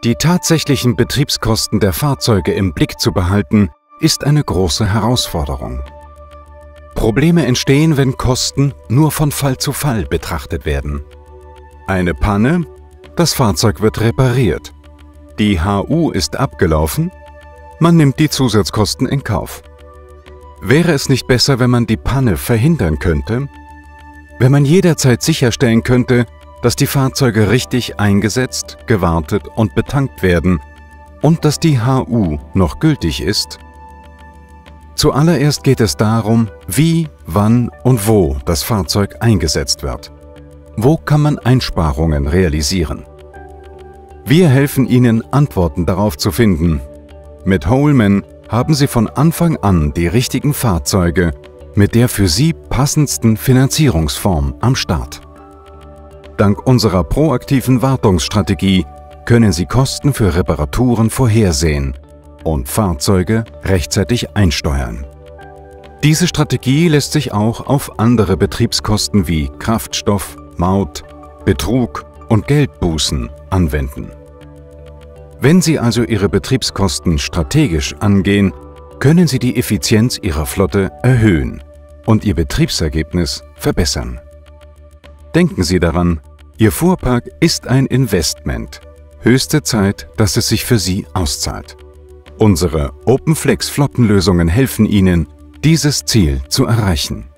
Die tatsächlichen Betriebskosten der Fahrzeuge im Blick zu behalten, ist eine große Herausforderung. Probleme entstehen, wenn Kosten nur von Fall zu Fall betrachtet werden. Eine Panne, das Fahrzeug wird repariert. Die HU ist abgelaufen, man nimmt die Zusatzkosten in Kauf. Wäre es nicht besser, wenn man die Panne verhindern könnte? Wenn man jederzeit sicherstellen könnte, dass die Fahrzeuge richtig eingesetzt, gewartet und betankt werden und dass die HU noch gültig ist? Zuallererst geht es darum, wie, wann und wo das Fahrzeug eingesetzt wird. Wo kann man Einsparungen realisieren? Wir helfen Ihnen, Antworten darauf zu finden. Mit Holman haben Sie von Anfang an die richtigen Fahrzeuge mit der für Sie passendsten Finanzierungsform am Start. Dank unserer proaktiven Wartungsstrategie können Sie Kosten für Reparaturen vorhersehen und Fahrzeuge rechtzeitig einsteuern. Diese Strategie lässt sich auch auf andere Betriebskosten wie Kraftstoff, Maut, Betrug und Geldbußen anwenden. Wenn Sie also Ihre Betriebskosten strategisch angehen, können Sie die Effizienz Ihrer Flotte erhöhen und Ihr Betriebsergebnis verbessern. Denken Sie daran, Ihr Fuhrpark ist ein Investment. Höchste Zeit, dass es sich für Sie auszahlt. Unsere OpenFlex-Flottenlösungen helfen Ihnen, dieses Ziel zu erreichen.